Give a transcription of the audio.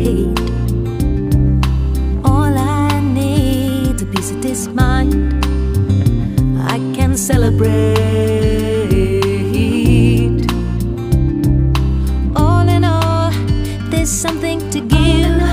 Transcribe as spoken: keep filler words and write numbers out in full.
fate. All I need to peace of this mind, I can celebrate. All in all, there's something to give.